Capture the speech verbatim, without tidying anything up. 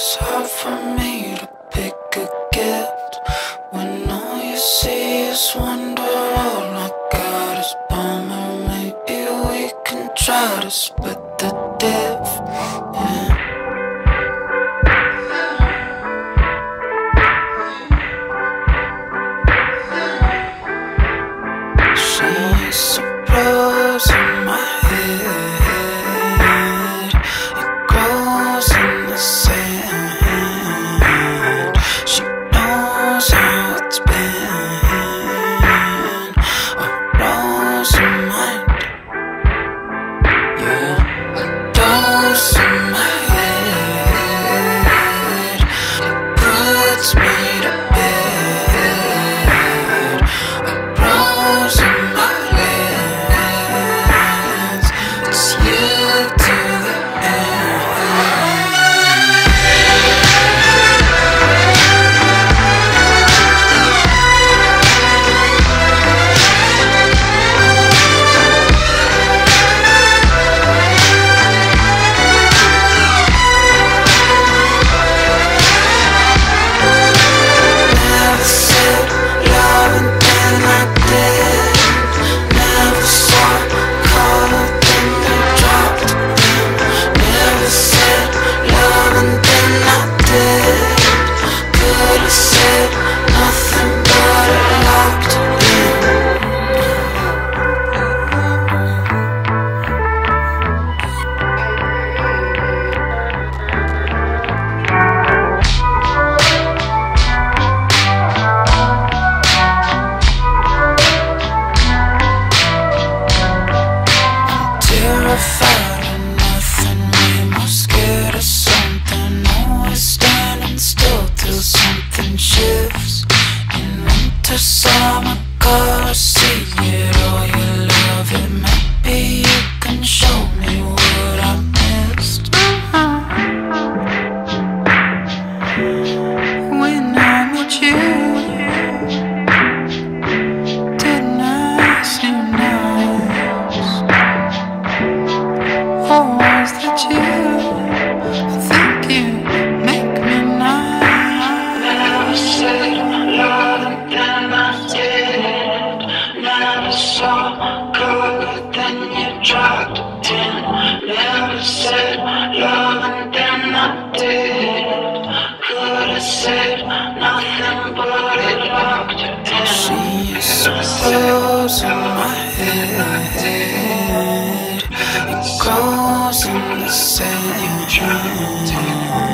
it's hard for me to pick a gift when all you see is wonder. All I got is bummer. Maybe we can try to split the diff. Yeah. She's a rose in my head. It grows in the sand. She knows how it's been. A rose in my, yeah, a dose in my head. It puts me to bed. A rose in my hands. It's you to the end. Never said love and then I did. Never saw color, then you dropped it. Never said love and then I did. Could've said nothing but it locked in. Terrified of nothing, way more scared of something. Always standing still till something shifts. In winter, summer, color, see it or you love it. Maybe you can show me what I missed. When I'm with you, didn't I seem nice? Or was that you? I think you make me nice. Never said love and then I did. Never saw color, then you dropped it in. Never said love and then I did. Could've said nothing but it locked it in. She's a rose in my head. It grows in the sand.